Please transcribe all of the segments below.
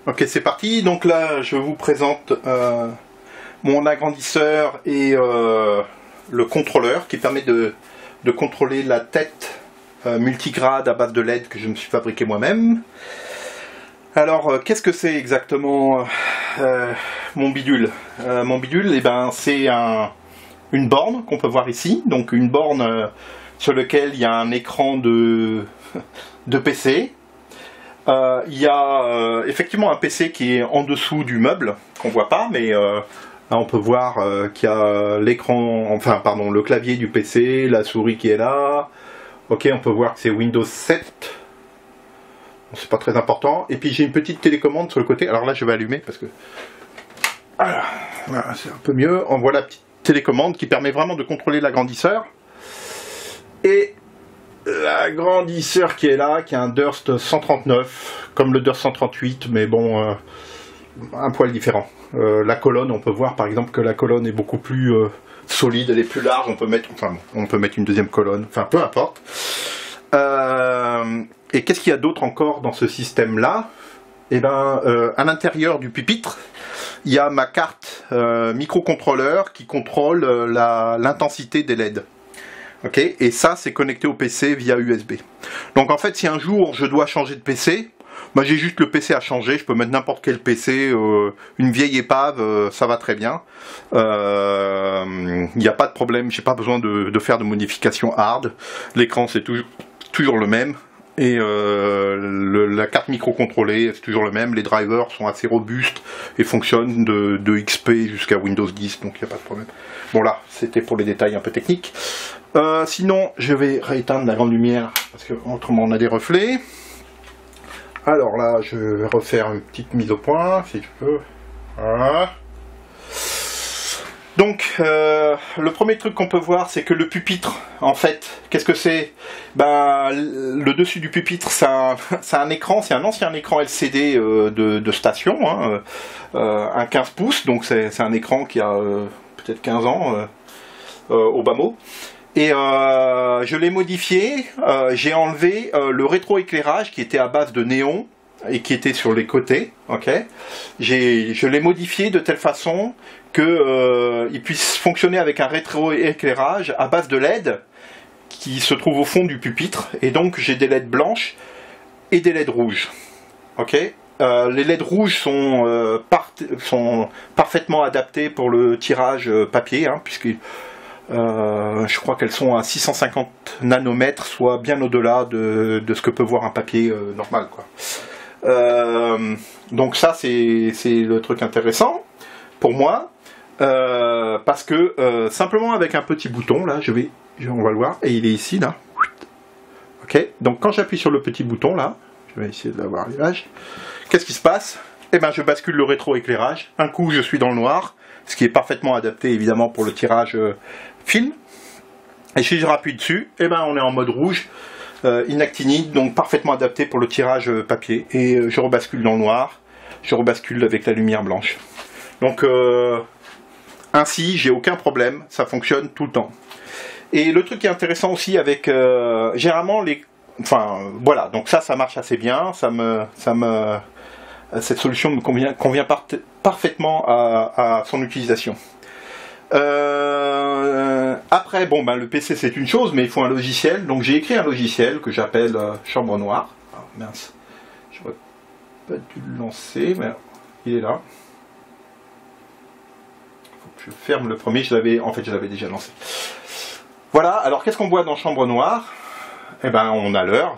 Ok, c'est parti. Donc là, je vous présente mon agrandisseur et le contrôleur qui permet de contrôler la tête multigrade à base de LED que je me suis fabriqué moi-même. Alors, qu'est-ce que c'est exactement mon bidule? Mon bidule, eh ben, c'est une borne qu'on peut voir ici. Donc une borne sur laquelle il y a un écran de PC. Il y a effectivement un PC qui est en dessous du meuble, qu'on voit pas, mais là on peut voir qu'il y a l'écran, enfin pardon, le clavier du PC, la souris qui est là. Ok, on peut voir que c'est Windows 7. C'est pas très important. Et puis j'ai une petite télécommande sur le côté. Alors là je vais allumer parce que voilà, c'est un peu mieux. On voit la petite télécommande qui permet vraiment de contrôler l'agrandisseur. Et l'agrandisseur qui est là, qui est un Durst 139, comme le Durst 138, mais bon, un poil différent. La colonne, on peut voir par exemple que la colonne est beaucoup plus solide, elle est plus large, on peut mettre une deuxième colonne, enfin peu importe. Et qu'est-ce qu'il y a d'autre encore dans ce système-là? Eh ben, à l'intérieur du pupitre, il y a ma carte microcontrôleur qui contrôle l'intensité des LED. Ok, et ça c'est connecté au PC via USB. Donc en fait, si un jour je dois changer de PC, bah, j'ai juste le PC à changer, je peux mettre n'importe quel PC, une vieille épave, ça va très bien. Il n'y a pas de problème, j'ai pas besoin de faire de modifications hard. L'écran c'est toujours le même. Et la carte microcontrôlée c'est toujours le même, les drivers sont assez robustes et fonctionnent de XP jusqu'à Windows 10, donc il n'y a pas de problème. Bon là, c'était pour les détails un peu techniques. Sinon, je vais rééteindre la grande lumière, parce que autrement on a des reflets. Alors là, je vais refaire une petite mise au point, si je peux. Voilà. Donc, le premier truc qu'on peut voir, c'est que le pupitre, en fait, qu'est-ce que c'est? Ben, le dessus du pupitre, c'est un écran, c'est un ancien écran LCD de station, hein, un 15 pouces, donc c'est un écran qui a peut-être 15 ans, au bas mot. Et je l'ai modifié, j'ai enlevé le rétroéclairage qui était à base de néon et qui était sur les côtés, ok. Je l'ai modifié de telle façon que il puisse fonctionner avec un rétroéclairage à base de LED qui se trouve au fond du pupitre, et donc j'ai des LED blanches et des LED rouges, ok. Les LED rouges sont parfaitement adaptés pour le tirage papier, hein, puisque je crois qu'elles sont à 650 nanomètres, soit bien au-delà de ce que peut voir un papier normal, quoi. Donc ça c'est le truc intéressant pour moi, parce que simplement avec un petit bouton, là on va le voir, et il est ici là. Ok, donc quand j'appuie sur le petit bouton là, je vais essayer de l'avoir à l'image, qu'est-ce qui se passe? Eh ben je bascule le rétroéclairage, un coup je suis dans le noir, ce qui est parfaitement adapté évidemment pour le tirage film, et si je rappuie dessus, eh ben on est en mode rouge, inactinide, donc parfaitement adapté pour le tirage papier, et je rebascule dans le noir, je rebascule avec la lumière blanche. Donc ainsi j'ai aucun problème, ça fonctionne tout le temps. Et le truc qui est intéressant aussi avec généralement voilà, donc ça marche assez bien, cette solution me convient parfaitement à son utilisation. Après, bon, ben, le PC c'est une chose, mais il faut un logiciel. Donc j'ai écrit un logiciel que j'appelle Chambre Noire. Ah, mince, je n'aurais pas dû le lancer, mais il est là. Il faut que je ferme le premier, je l'avais déjà lancé. Voilà, alors qu'est-ce qu'on voit dans Chambre Noire? Eh ben, on a l'heure.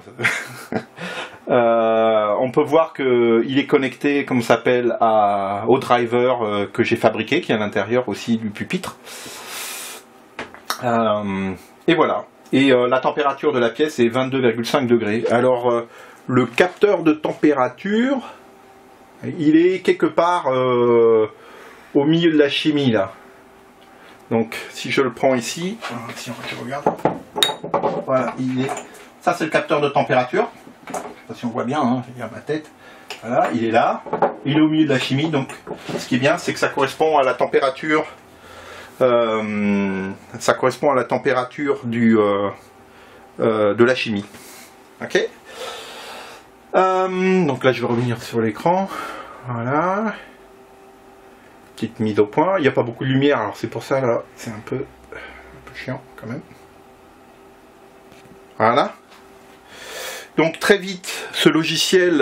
On peut voir qu'il est connecté, comme ça s'appelle, au driver que j'ai fabriqué, qui est à l'intérieur aussi du pupitre. Et voilà. Et la température de la pièce est 22,5 degrés. Alors, le capteur de température, il est quelque part au milieu de la chimie, là. Donc, si je le prends ici, si je regarde, voilà, ça c'est le capteur de température. Je ne sais pas si on voit bien, hein, il y a ma tête. Voilà, il est là, il est au milieu de la chimie, donc ce qui est bien, c'est que ça correspond à la température, de la chimie. Ok. Donc là, je vais revenir sur l'écran. Voilà. Petite mise au point. Il n'y a pas beaucoup de lumière, alors c'est pour ça là, c'est un peu chiant quand même. Voilà. Donc très vite, ce logiciel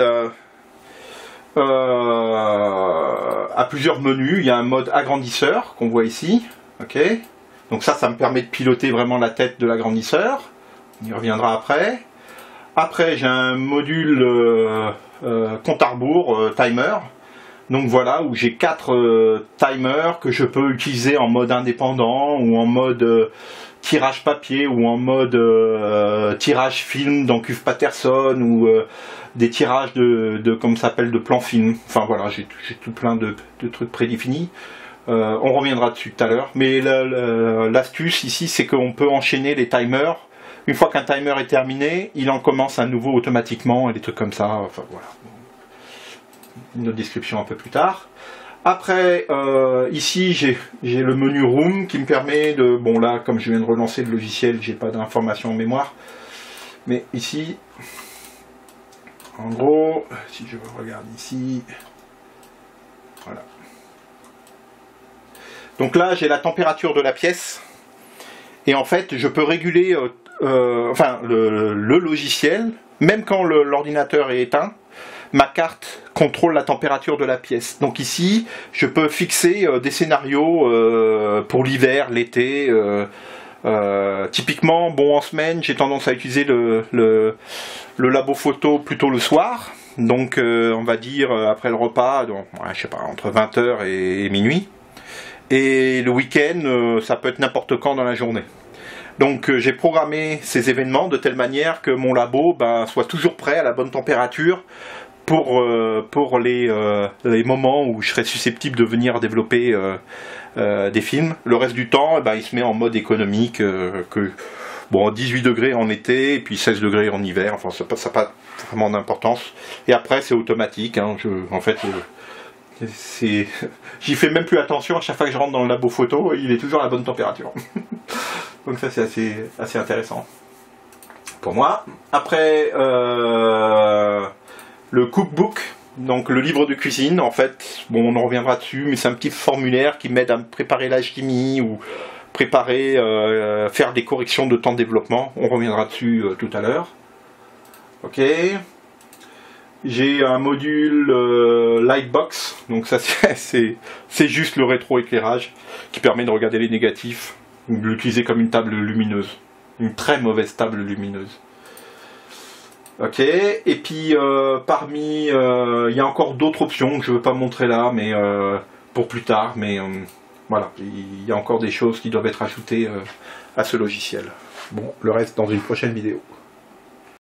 a plusieurs menus. Il y a un mode agrandisseur qu'on voit ici. Ok. Donc ça me permet de piloter vraiment la tête de l'agrandisseur. On y reviendra après. Après, j'ai un module compte à rebours, timer. Donc voilà, où j'ai 4 timers que je peux utiliser en mode indépendant ou en mode tirage papier ou en mode tirage film dans Cuve Patterson ou des tirages comme ça s'appelle, de plan film. Enfin voilà, j'ai tout plein de trucs prédéfinis. On reviendra dessus tout à l'heure. Mais l'astuce ici, c'est qu'on peut enchaîner les timers. Une fois qu'un timer est terminé, il en commence un nouveau automatiquement et des trucs comme ça. Enfin voilà. Une autre description un peu plus tard. Après, ici j'ai le menu Room qui me permet de... Bon là, comme je viens de relancer le logiciel, j'ai pas d'informations en mémoire. Mais ici, en gros, si je regarde ici, voilà. Donc là, j'ai la température de la pièce. Et en fait, je peux réguler le logiciel, même quand l'ordinateur est éteint, ma carte contrôle la température de la pièce. Donc ici, je peux fixer des scénarios pour l'hiver, l'été. Typiquement, bon, en semaine, j'ai tendance à utiliser le labo photo plutôt le soir. Donc, on va dire après le repas, donc, je sais pas, entre 20h et minuit. Et le week-end, ça peut être n'importe quand dans la journée. Donc j'ai programmé ces événements de telle manière que mon labo soit toujours prêt à la bonne température pour les moments où je serais susceptible de venir développer des films. Le reste du temps, il se met en mode économique, bon, 18 degrés en été et puis 16 degrés en hiver. Enfin, ça n'a pas vraiment d'importance. Et après, c'est automatique. Hein, en fait, j'y fais même plus attention. À chaque fois que je rentre dans le labo photo, il est toujours à la bonne température. Donc ça, c'est assez intéressant pour moi. Après, le cookbook, donc le livre de cuisine, en fait, bon, on en reviendra dessus, mais c'est un petit formulaire qui m'aide à me préparer l'alchimie ou préparer, faire des corrections de temps de développement. On reviendra dessus tout à l'heure. Ok. J'ai un module Lightbox, donc ça c'est juste le rétroéclairage qui permet de regarder les négatifs, ou de l'utiliser comme une table lumineuse, une très mauvaise table lumineuse. Ok, et puis parmi, il y a encore d'autres options que je ne veux pas montrer là, mais pour plus tard, mais voilà, il y a encore des choses qui doivent être ajoutées à ce logiciel. Bon, le reste dans une prochaine vidéo.